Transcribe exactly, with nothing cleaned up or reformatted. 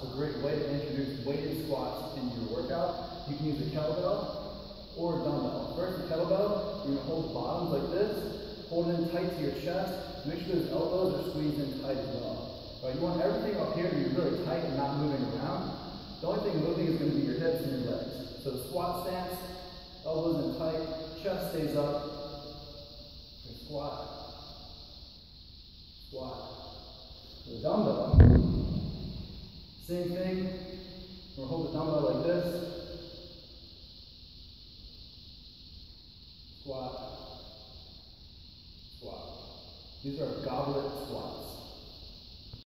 a great way to introduce weighted squats into your workout. You can use a kettlebell or a dumbbell. First, the kettlebell, you're going to hold the bottoms like this, hold it in tight to your chest. Make sure those elbows are squeezed in tight as well. Right, you want everything up here to be really tight and not moving around. The only thing moving is going to be your hips and your legs. So squat stance, elbows in tight, chest stays up. And squat, squat. The dumbbell, same thing. We'll hold the dumbbell like this. Squat, squat. These are goblet squats.